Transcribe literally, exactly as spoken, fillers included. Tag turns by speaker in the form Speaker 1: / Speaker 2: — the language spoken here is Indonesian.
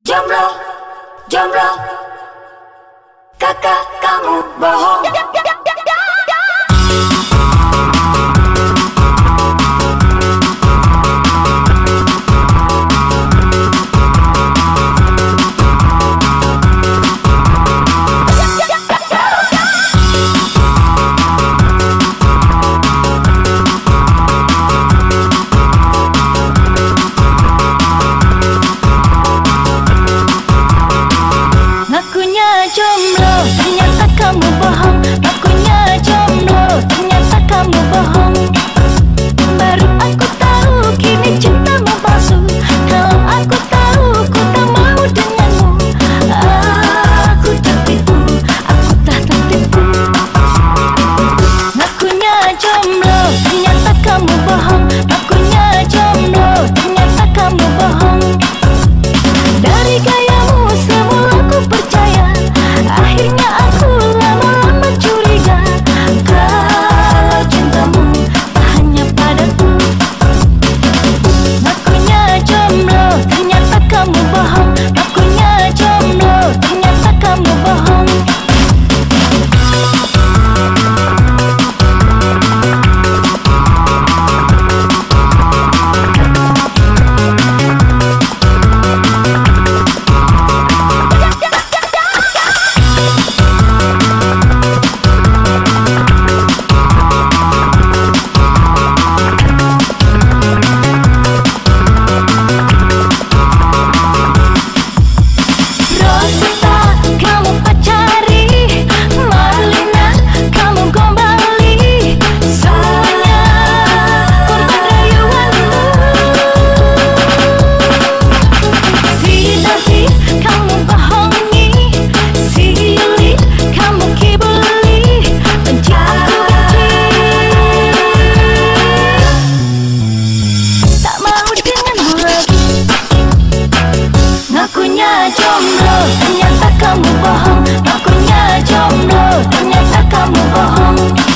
Speaker 1: Jomblo, jomblo, kakak kamu bohong.
Speaker 2: Jomblo, ternyata kamu bohong. Akunya jomblo, ternyata kamu bohong. Baru aku tahu kini cintamu palsu. Kalau aku tahu ku tak mau denganmu. Aku tertipu, aku tak tertipu. Akunya jomblo, ternyata kamu bohong. Akunya jomblo, ternyata kamu bohong. Dari gayamu semula aku percaya. Akhirnya aku lama-lama curiga kalau cintamu tak hanya padaku. Akunya jomblo, ternyata kamu bohong. Akunya jomblo, ternyata kamu bohong. Jomblo, ternyata kamu bohong. Akunya jomblo, ternyata kamu bohong.